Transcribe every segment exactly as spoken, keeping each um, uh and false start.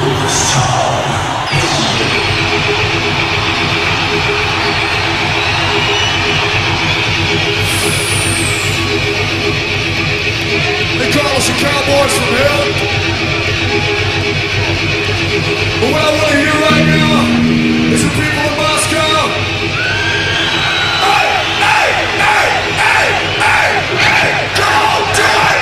They call us the Cowboys from hell. But what I want to hear right now is the people of Moscow. Hey, hey, hey, hey, hey, hey, come on, do it!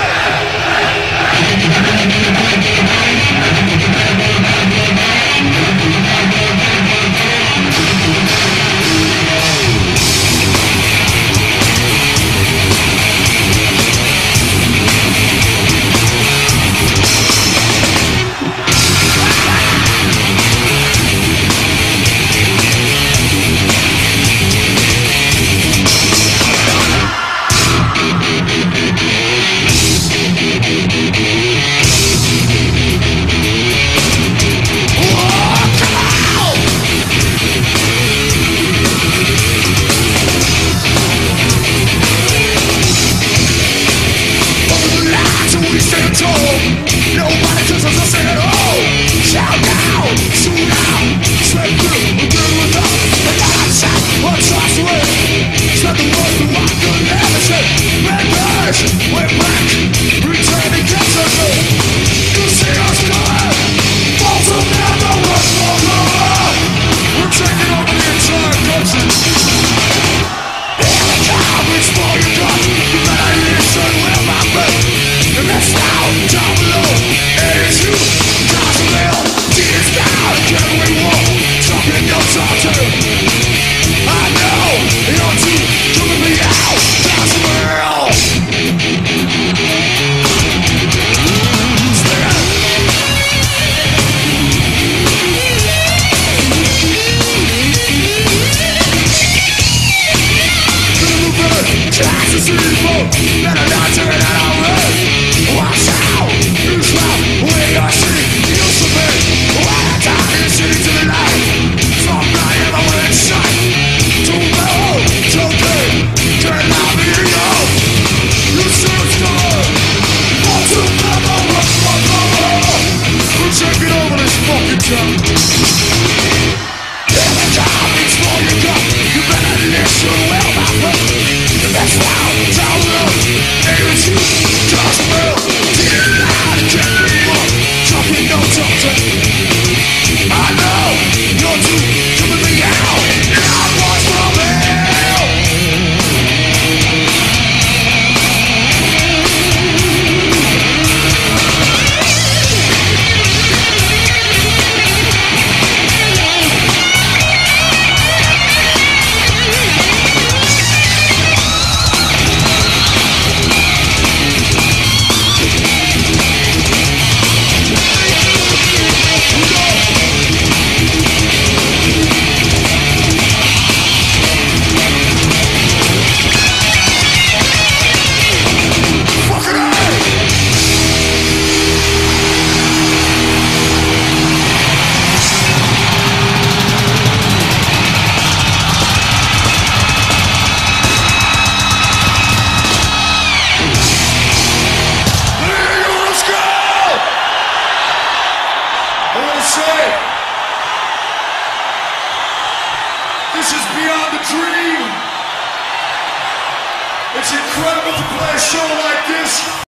Nobody does us say at all. Shout down, shoot out, straight through, we're good with us. But not shot, or trust with. Spread the word through our good attitude. Red birds, we're back, return to get us in. You see us coming, falls of never was for love. We're taking over the entire country. Here we come, it's for your gun. You better listen with my breath. The best out, down below. It is you, God's will. Tears down, can we walk? Talking your talk to. I know, you're too, coming me out. God's will. Class is evil, better not turn it around. Watch out, you drop, we are sheep, used to be. When I die, you see to the light. From my ever went shot. Too low, too big, can't let me go. You see it's good, want to never rush my mama. We're taking over this fucking town. Every time it's for your gun, you better listen well, my friend. That's why I'm down low. It's you, just will. Get loud and get me up. Talking no talking. I know you're too coming me out. And I'm boys from hell. This is beyond the dream. It's incredible to play a show like this.